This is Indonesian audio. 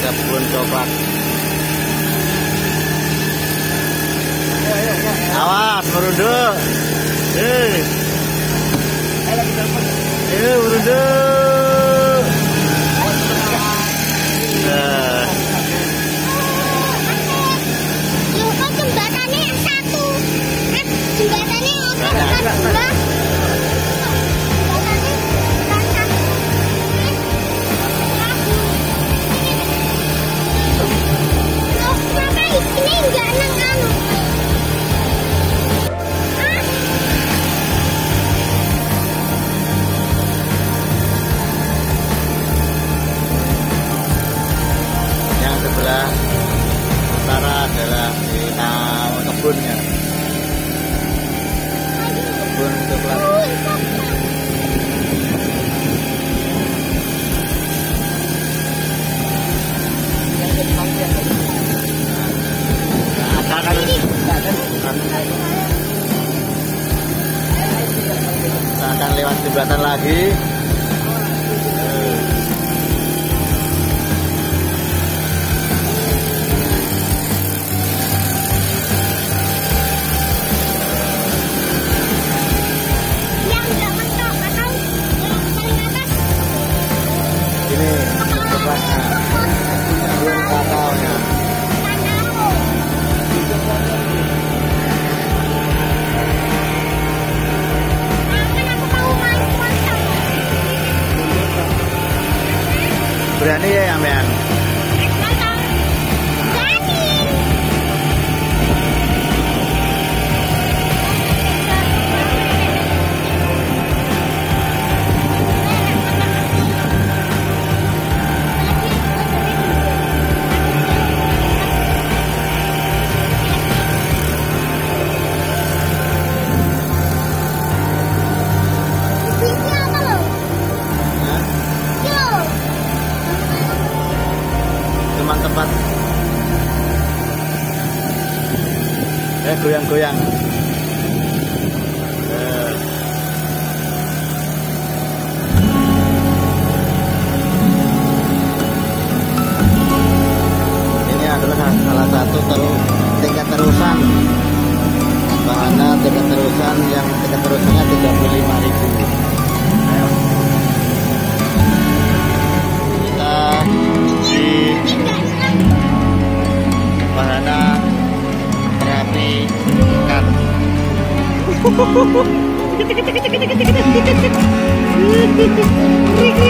kebun coklat. Awas merunduk. Merunduk. Kok jembatannya yang satu? Jembatannya yang dua. Ini enggak nang Yang sebelah utara adalah di kebunnya. Kebun coklat. Kita akan lewat jembatan lagi. yang udah mentok atau yang paling atas? Ini coklatnya, kebun kakaonya. Berani ya Ambean? Cuman tempat goyang-goyang. Ini adalah salah satu tingkat terusan wahana tingkat terusan yang tingkat terusannya 35.000. Kita di wahana terapi ikan.